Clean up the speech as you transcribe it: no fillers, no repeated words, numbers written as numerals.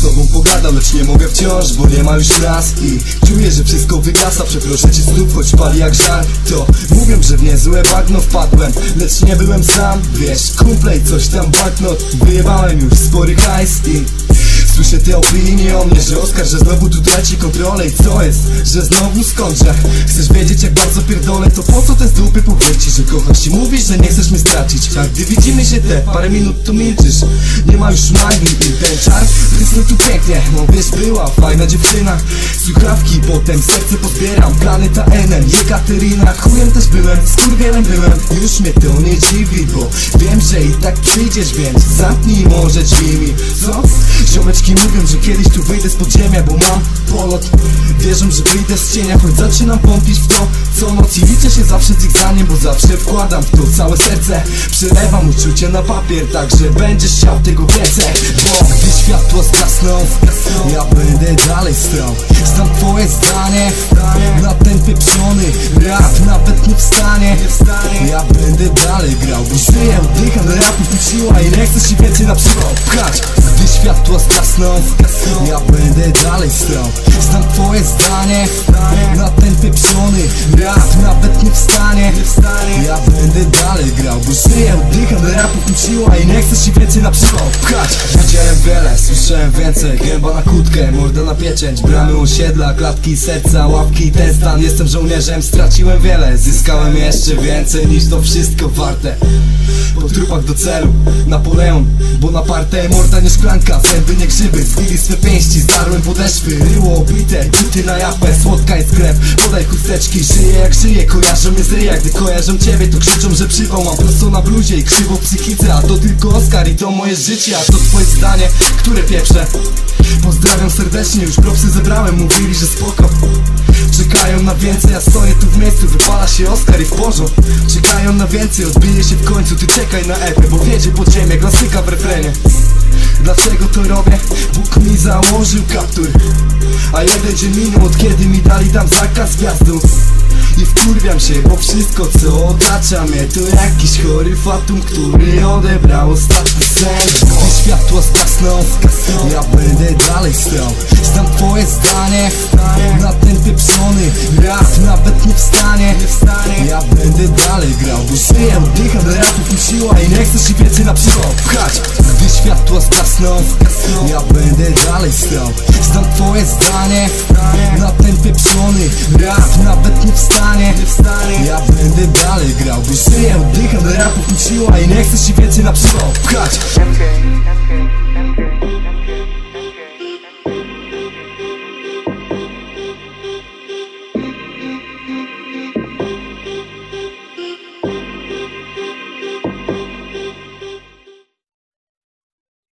z tobą pogadał, lecz nie mogę wciąż, bo nie ma już nas i czuję, że wszystko wygasa. Przeproszę cię znów, choć pali jak żar. To mówią, że w niezłe bagno wpadłem, lecz nie byłem sam. Wiesz, kumple i coś tam banknot. Wyjebałem już spory hajs i słyszę te opinie o mnie, że Oskar, że znowu tu traci kontrolę. I co jest, że znowu skończę? Chcesz wiedzieć, jak bardzo pierdolę? To po co te z dupy powieci, że kochasz i mówisz, że nie chcesz mnie stracić? A gdy widzimy się te parę minut, to milczysz. Nie ma już magii i ten czar prysnął tu pięknie. No wiesz, była fajna dziewczyna. Słuchawki, potem serce pozbieram. Planeta NN, Jekateryna. Chujem też byłem, skurwielem byłem. Już mnie to nie dziwi, bo wiem, że i tak przyjdziesz, więc zamknij może drzwi mi. Co? Ziomeczki mówią, że kiedyś tu wyjdę z podziemia, bo mam polot. Wierzą, że wyjdę z cienia, choć zaczynam wątpić w to co noc. I liczę się zawsze z ich zdaniem, bo zawsze wkładam w to całe serce. Przelewam uczucie na papier, tak że będziesz chciał tego więcej. Bo gdy światło zgasną, ja będę dalej stał. Znam twoje zdanie na ten pieprzony rap, nawet nie wstanie. Ja będę dalej grał, bo żyję, oddycham rapu, siła i nie chcę się więcej na przykład pchać. Gdy światło zgasną, ja będę dalej stał. Znam twoje zdanie na ten pieprzony rap, nawet nie wstanie. Ja będę dalej grał, bo żyję, oddycham rapu, siła i nie chcę się więcej na przykład pchać. Widziałem wiele, słyszałem więcej. Gęba na kłódkę, morda na pieczęć. Bramy osiedla, klatki, serca, łapki, ten stan. Jestem żołnierzem, straciłem wiele, zyskałem jeszcze więcej niż to wszystko warte. Po trupach do celu, Napoleon, Bonaparte. Morda nie szklanka, zęby nie grzyby. Zbili swe pięści, zdarłem podeszwy. Ryło obite, buty na japę, słodka jest krew. Podaj chusteczki, żyję jak żyję. Kojarzą mnie z ryja, gdy kojarzą ciebie, to krzyczą, że przypał. Mam prosto na bluzie i krzywo w psychice. A to tylko Oskar i to moje życie, a to twoje zdanie, które pieprzę. Pozdrawiam serdecznie, już propsy zebrałem, mówili, że spoko. Czekają na więcej, ja stoję tu w miejscu. Wypala się Oskar i w porządku. Czekają na więcej, odbije się w końcu. Ty czekaj na epę, bo wiedzie pod ziemię, klasyka w refrenie. Dlaczego to robię? Bóg mi założył kaptur, a jeden dzień minął, od kiedy mi dali tam zakaz wjazdu. I wkurwiam się, bo wszystko co otacza mnie to jakiś chory fatum, który odebrał ostatni sen. Gdy światło zgasną, ja będę dalej stał. Znam twoje zdanie na ten pieprzony rap, nawet nie wstanie. Ja będę dalej grał, bo żyję, oddycham rapu, siła i nie chcę się więcej na przykład pchać. Gdy światło zgasną, ja będę dalej stał. Znam twoje zdanie na ten pieprzony rap, nawet nie wstanie. Ja będę dalej grał, bo żyję, oddycham rapu, siła i nie chcę się więcej na przykład pchać.